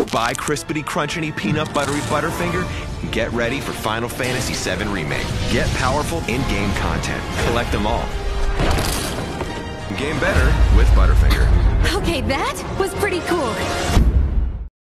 buy Crispity Crunchity Peanut Buttery Butterfinger and get ready for Final Fantasy VII Remake. Get powerful in-game content. Collect them all. Game better with Butterfinger. Okay, that was pretty cool.